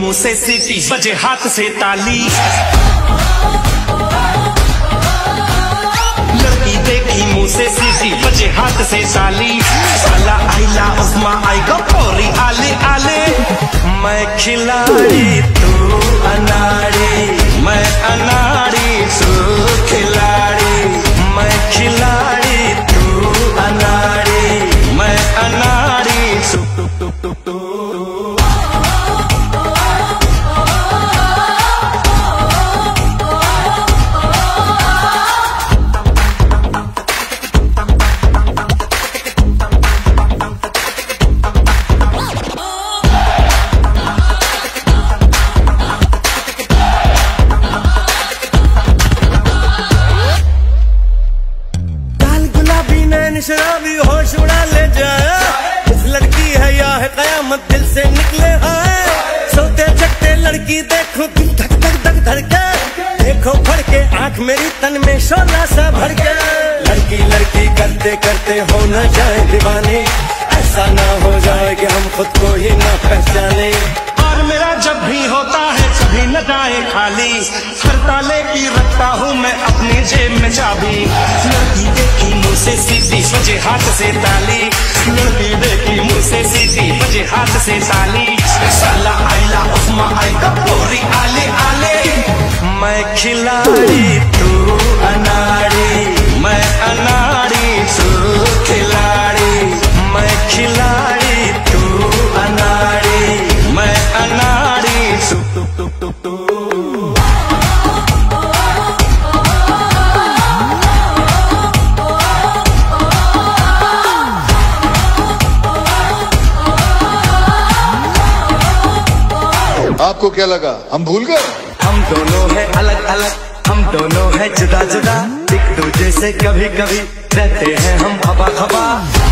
मुंह से सीटी बजे हाथ से ताली। लड़की देखी मुंह से सीटी बजे हाथ से ताली। साला आइला उस्मा आएगा पौरी आले आले। मैं खिलाड़ी तू अनाड़ी, मैं अनाड़ी तू खिलाड़ी। मैं खिलाड़ी तू अनाड़ी, मैं अनाड़ी तू। शराबी होश उड़ा ले जाए, इस लड़की है या है कयामत दिल से निकले आए। सोते जगते लड़की देखो दिल धक धक धक धड़के, देखो फड़ के आंख मेरी तन में शोला सा भर के। लड़की लड़की करते करते हो न जाए दीवानी, ऐसा ना हो जाए कि हम खुद को ही न पहचाने। और मेरा जब भी होता है कभी न जाए खाली, हर ताले की रखता हूँ मैं अपनी जेब में चाबी। लड़की देखी मुँह से सीधी बजे हाथ से ताली। लड़की देखी मुँह से सीधी बजे हाथ से ताली। साला आइला उस्मा आएगा पौरी आले आले। मैं खिलाड़ी तू अनाड़ी, मैं अनाड़ी तू खिलाड़ी। मैं खिलाड़ी तू अनाड़ी, मैं अनाड़ी तू। आपको क्या लगा हम भूल गए? हम दोनों हैं अलग अलग, हम दोनों हैं जुदा जुदा, एक दूजे से कभी कभी रहते हैं हम खबा खबा।